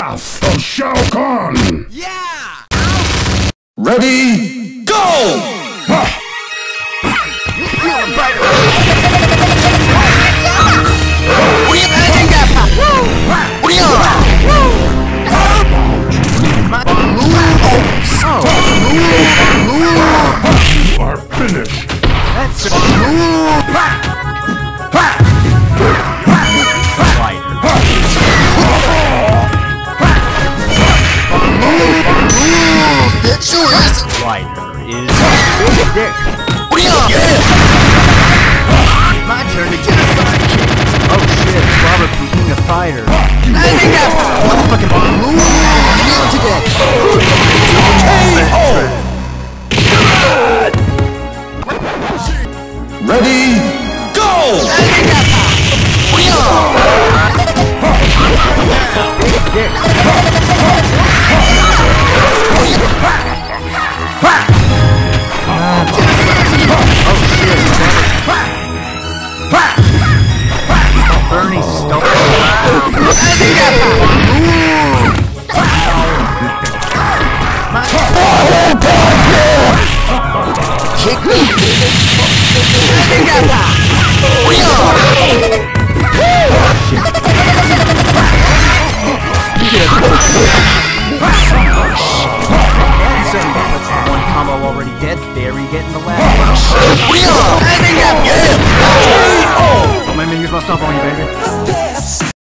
wrath of Shao Kahn! Yeah! Ready, go! Ha! You are finished! That's Wider is big dick. My turn to get a sidekick. Oh shit, it's Robert from King of Fighters. Motherfucking kneel to death. Ready, go! Dick. Bernie Stone. Kick me. That's the one combo already dead. Barry getting the last. My fingers must stop on you, baby.